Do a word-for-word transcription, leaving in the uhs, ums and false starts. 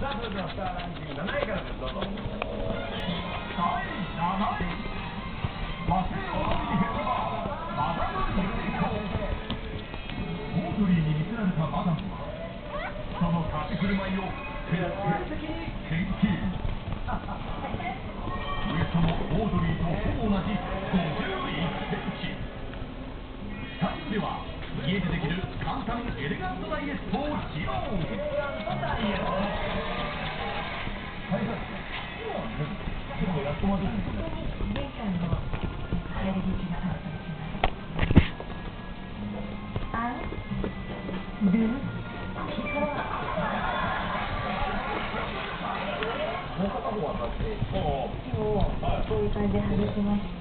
さあ、それではスターランキングなないからです。どうぞ。だいなない、和製オードリーヘプバーン、マダム・ユリコ。オードリーに魅せられたマダムは、その立ち振る舞いを徹底的に研究。ウエストもオードリーとほぼ同じごじゅういっセンチ。スタジオでは家でできる簡単エレガントダイエットを披露。 玄関の入り口があるとします。あるるもう片方は立って。 今日こういう感じで外しまして。